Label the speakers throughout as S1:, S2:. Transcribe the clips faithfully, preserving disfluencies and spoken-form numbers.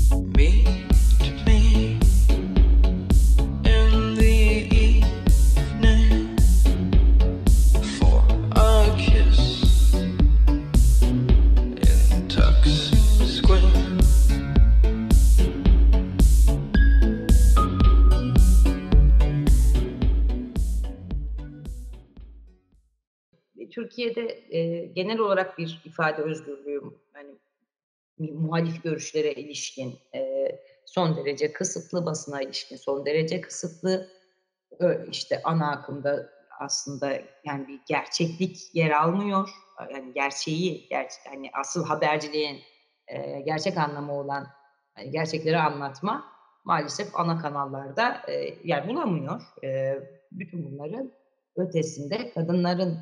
S1: Meet me in the evening for a kiss in Taksim Square.
S2: Türkiye'de, eee, genel olarak bir ifade özgürlüğü, hani, mi muhalif görüşlere ilişkin, eee, son derece kısıtlı, basına ilişkin son derece kısıtlı. Ö işte, ana akımda aslında, yani, bir gerçeklik yer almıyor. A yani, gerçeği, gerç hani, asıl haberciliğin, eee, gerçek anlamı olan, hani, gerçekleri anlatma maalesef ana kanallarda, eee, yer bulamıyor. Eee, bütün bunların ötesinde kadınların,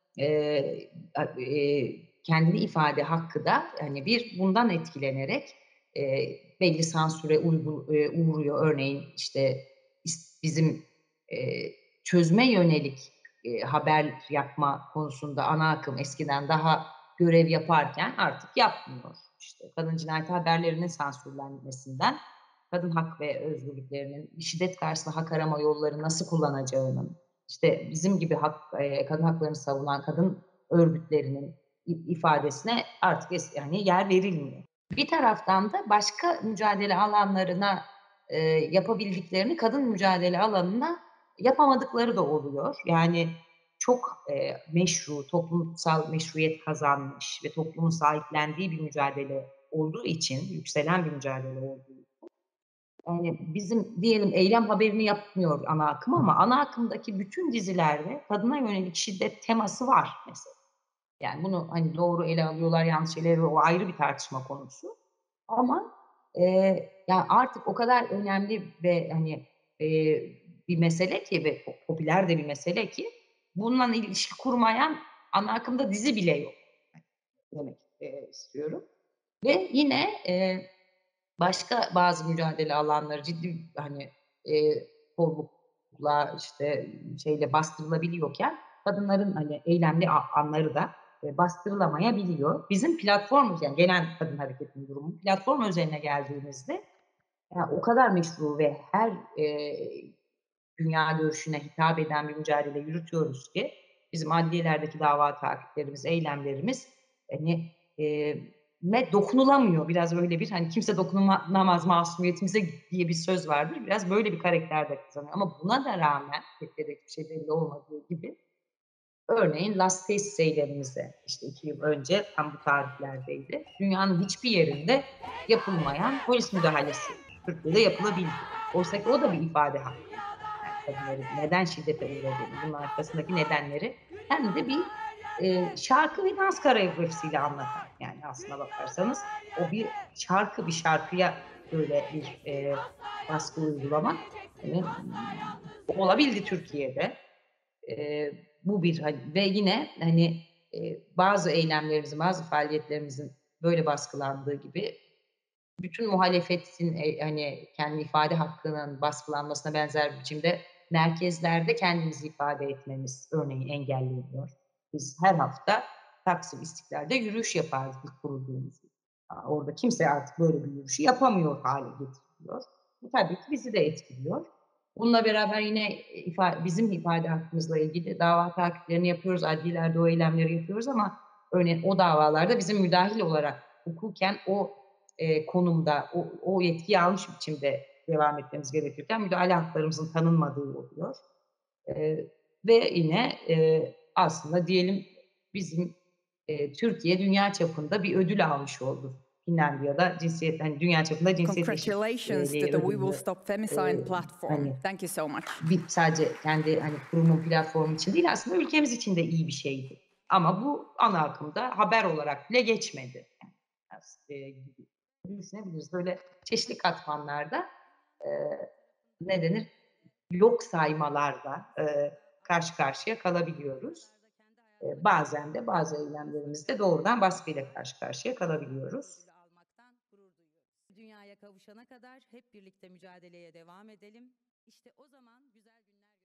S2: eee, a eee, kendini ifade hakkı da, hani, bir bundan etkilenerek, eee, belli sansüre uygu eee, uğruyor. Örneğin, işte, is bizim, eee, çözüme yönelik, eee, haber yapma konusunda ana akım eskiden daha görev yaparken artık yapmıyor. İşte, kadın cinayeti haberlerinin sansürlenmesinden, kadın hak ve özgürlüklerinin, şiddet karşısında hak arama yolları nasıl kullanacağının, işte, bizim gibi hak eee, kadın haklarını savunan kadın örgütlerinin i ifadesine artık es yani, yer verilmiyor. Bir taraftan da başka mücadele alanlarına, eee, yapabildiklerini kadın mücadele alanına yapamadıkları da oluyor. Yani, çok, eee, meşru, toplumsal meşruiyet kazanmış ve toplumun sahiplendiği bir mücadele olduğu için, yükselen bir mücadele olduğu için, yani, bizim diyelim eylem haberini yapmıyor ana akım ama ana akımdaki bütün dizilerde kadına yönelik şiddet teması var mesela. Yani, bunu, hani, doğru ele alıyorlar, yanlış ele alıyor, o ayrı bir tartışma konusu. Ama, eee, ya, artık o kadar önemli ve, hani, eee, bir mesele ki ve po popüler de bir mesele ki bununla ilişki kurmayan ana akımda dizi bile yok. Demek, eee, istiyorum ve yine, eee, başka bazı mücadele alanları ciddi, hani, eee, kollukla, işte, şeyle bastırılabiliyorken kadınların, hani, eylemli a anları da, eee, bastırılamayabiliyor. Bizim platformumuz, yani genel kadın hareketinin durumu, platform özeline geldiğimizde, ya, o kadar meşru ve her, eee, dünya görüşüne hitap eden bir mücadele yürütüyoruz ki bizim adliyelerdeki dava takiplerimiz, eylemlerimiz, hani, eee, me dokunulamıyor. Biraz öyle bir, hani, "Kimse dokunulmaz masumiyetimize" diye bir söz vardır. Biraz böyle bir karakter de kazanıyor ama buna da rağmen pek de hiçbir şey belli olmadığı gibi örneğin Las Tesis eylemimize, işte, iki yıl önce tam bu tarihlerdeydi. Dünyanın hiçbir yerinde yapılmayan polis müdahalesi Türkiye'de yapılabildi. Oysaki o da bir ifade hakkıydı. Yani kadınların neden şiddete uğradığını, bunun arkasındaki nedenleri hem de bir, eee, şarkı ve dans koreografisiyle anlatarak, yani aslına bakarsanız o bir şarkı, bir şarkıya böyle bir, eee, baskı uygulamak, hani, ımm, olabildi Türkiye'de. Eee, bu bir, hani, ve yine, hani, eee, bazı eylemlerimizin, bazı faaliyetlerimizin böyle baskılandığı gibi bütün muhalefetin, eee, hani, kendi ifade hakkının baskılanmasına benzer bir biçimde merkezlerde kendimizi ifade etmemiz örneğin engelleniyor. Biz her hafta Taksim, İstiklal'de yürüyüş yapardık ilk kurulduğumuzda. Aaa, orada kimse artık böyle bir yürüyüşü yapamıyor hâle getiriliyor. Bu tabii ki bizi de etkiliyor. Bununla beraber yine, eee, ifa bizim ifade hakkımızla ilgili dava takiplerini yapıyoruz, adliyelerde o eylemleri yapıyoruz ama örneğin o davalarda bizim müdahil olarak hukuken o, eee, konumda, o o yetkiyi almış biçimde devam etmemiz gerekirken müdahale haklarımızın tanınmadığı oluyor. Eee, ve yine, eee, aslında diyelim bizim, eee, Türkiye dünya çapında bir ödül almış oldu. Finlandiya'da cinsiyet hani, dünya çapında cinsiyet
S3: Congratulations to
S2: eşitliği
S3: the We Will
S2: ödülünü,
S3: Stop Femicide
S2: eee,
S3: platform.
S2: hani,
S3: Thank you so much.
S2: bir sadece kendi, hani, kurumun platformu için değil aslında ülkemiz için de iyi bir şeydi. Ama bu ana akımda haber olarak bile geçmedi. Yani, biraz, eee, gibi düşünebiliriz. Böyle çeşitli katmanlarda, eee, ne denir, yok saymalarla, eee, karşı karşıya kalabiliyoruz. Eee, bazen de bazı eylemlerimizde doğrudan baskıyla karşı karşıya kalabiliyoruz.
S3: Ödülü almaktan gurur duyuyoruz. Dünyaya kavuşana kadar hep birlikte mücadeleye devam edelim. İşte o zaman güzel günler